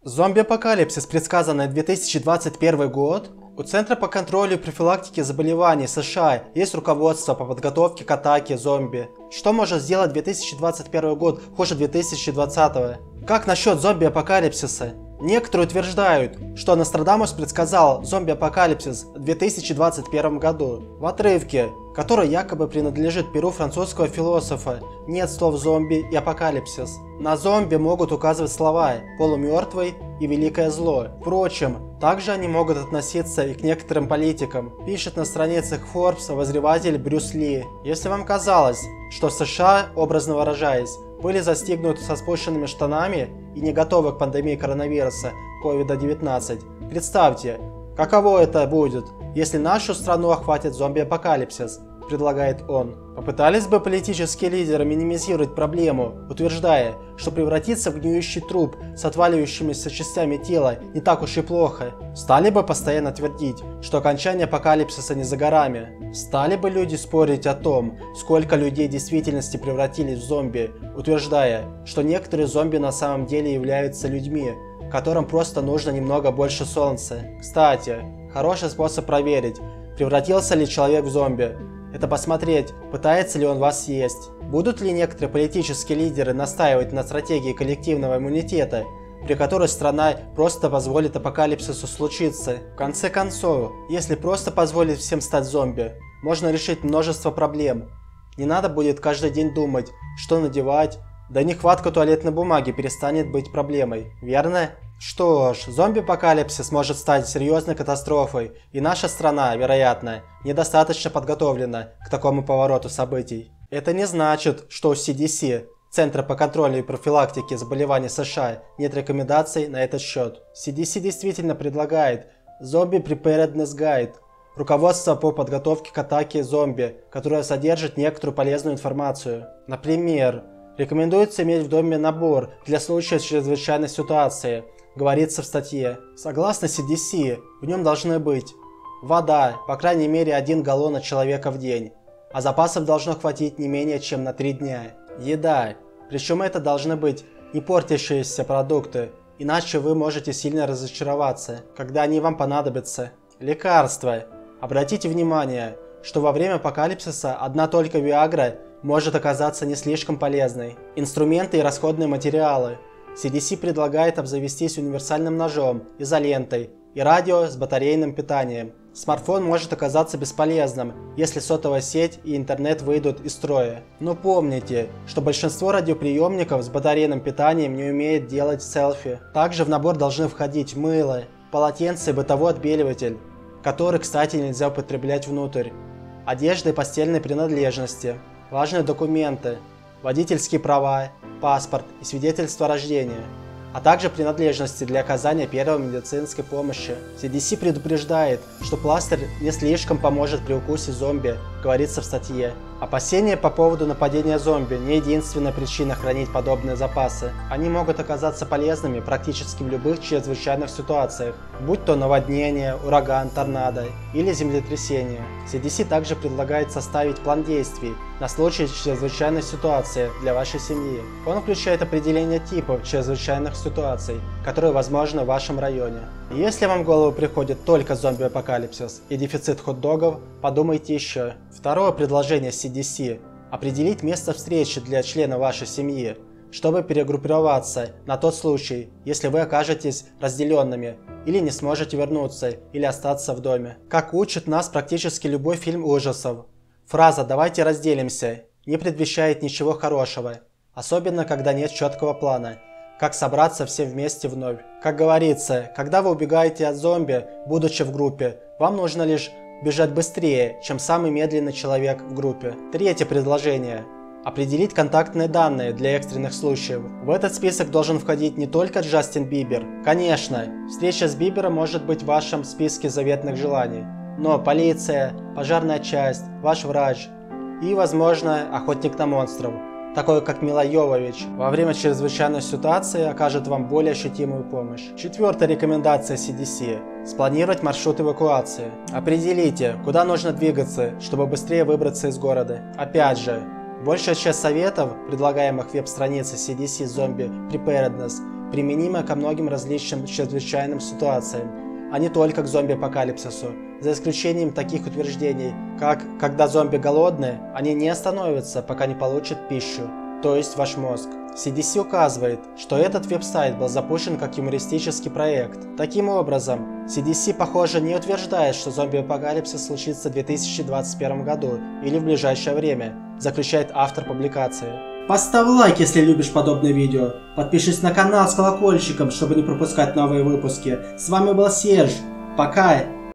Зомби-апокалипсис, предсказанный 2021 год? У Центра по контролю и профилактике заболеваний США есть руководство по подготовке к атаке зомби. Что может сделать 2021 год хуже 2020? Как насчет зомби-апокалипсиса? Некоторые утверждают, что Нострадамус предсказал зомби-апокалипсис в 2021 году. В отрывке, который якобы принадлежит перу французского философа, нет слов «зомби» и «апокалипсис». На зомби могут указывать слова «полумертвый» и «великое зло». Впрочем, также они могут относиться и к некоторым политикам, пишет на страницах Forbes обозреватель Брюс Ли. Если вам казалось, что США, образно выражаясь, были застигнуты со спущенными штанами и не готовы к пандемии коронавируса COVID-19, представьте, каково это будет, если нашу страну охватит зомби-апокалипсис, предлагает он. Попытались бы политические лидеры минимизировать проблему, утверждая, что превратиться в гниющий труп с отваливающимися частями тела не так уж и плохо. Стали бы постоянно твердить, что окончание апокалипсиса не за горами. Стали бы люди спорить о том, сколько людей в действительности превратились в зомби, утверждая, что некоторые зомби на самом деле являются людьми, которым просто нужно немного больше солнца. Кстати, хороший способ проверить, превратился ли человек в зомби, это посмотреть, пытается ли он вас съесть. Будут ли некоторые политические лидеры настаивать на стратегии коллективного иммунитета, при которой страна просто позволит апокалипсису случиться? В конце концов, если просто позволить всем стать зомби, можно решить множество проблем. Не надо будет каждый день думать, что надевать, да нехватка туалетной бумаги перестанет быть проблемой, верно? Что ж, зомби-апокалипсис может стать серьезной катастрофой, и наша страна, вероятно, недостаточно подготовлена к такому повороту событий. Это не значит, что у CDC, Центра по контролю и профилактике заболеваний США, нет рекомендаций на этот счет. CDC действительно предлагает Zombie Preparedness Guide, руководство по подготовке к атаке зомби, которое содержит некоторую полезную информацию. Например, рекомендуется иметь в доме набор для случая чрезвычайной ситуации, говорится в статье. Согласно CDC, в нем должны быть вода, по крайней мере 1 галлон на человека в день, а запасов должно хватить не менее чем на 3 дня. Еда, причем это должны быть не портящиеся продукты, иначе вы можете сильно разочароваться, когда они вам понадобятся. Лекарства. Обратите внимание, что во время апокалипсиса одна только Виагра может оказаться не слишком полезной. Инструменты и расходные материалы. CDC предлагает обзавестись универсальным ножом, изолентой и радио с батарейным питанием. Смартфон может оказаться бесполезным, если сотовая сеть и интернет выйдут из строя. Но помните, что большинство радиоприемников с батарейным питанием не умеет делать селфи. Также в набор должны входить мыло, полотенце и бытовой отбеливатель, который, кстати, нельзя употреблять внутрь, одежда и постельные принадлежности, важные документы, водительские права, паспорт и свидетельство о рождении, а также принадлежности для оказания первой медицинской помощи. CDC предупреждает, что пластырь не слишком поможет при укусе зомби, говорится в статье. Опасения по поводу нападения зомби не единственная причина хранить подобные запасы. Они могут оказаться полезными практически в любых чрезвычайных ситуациях, будь то наводнение, ураган, торнадо или землетрясение. CDC также предлагает составить план действий на случай чрезвычайной ситуации для вашей семьи. Он включает определение типов чрезвычайных ситуаций, которые возможны в вашем районе. И если вам в голову приходит только зомби-апокалипсис и дефицит хот-догов, подумайте еще. Второе предложение CDC – определить место встречи для члена вашей семьи, чтобы перегруппироваться на тот случай, если вы окажетесь разделенными или не сможете вернуться или остаться в доме. Как учит нас практически любой фильм ужасов, фраза «давайте разделимся» не предвещает ничего хорошего, особенно когда нет четкого плана, как собраться все вместе вновь. Как говорится, когда вы убегаете от зомби, будучи в группе, вам нужно лишь бежать быстрее, чем самый медленный человек в группе. Третье предложение. Определить контактные данные для экстренных случаев. В этот список должен входить не только Джастин Бибер. Конечно, встреча с Бибером может быть в вашем списке заветных желаний. Но полиция, пожарная часть, ваш врач и, возможно, охотник на монстров, такой как Мила Йовович, во время чрезвычайной ситуации окажет вам более ощутимую помощь. Четвертая рекомендация CDC – спланировать маршрут эвакуации. Определите, куда нужно двигаться, чтобы быстрее выбраться из города. Опять же, большая часть советов, предлагаемых веб-странице CDC Zombie Preparedness, применимое ко многим различным чрезвычайным ситуациям, а не только к зомби-апокалипсису. За исключением таких утверждений, как «когда зомби голодные, они не остановятся, пока не получат пищу», то есть ваш мозг. CDC указывает, что этот веб-сайт был запущен как юмористический проект. Таким образом, CDC, похоже, не утверждает, что зомби-апокалипсис случится в 2021 году или в ближайшее время, заключает автор публикации. Поставь лайк, если любишь подобные видео. Подпишись на канал с колокольчиком, чтобы не пропускать новые выпуски. С вами был Серж. Пока!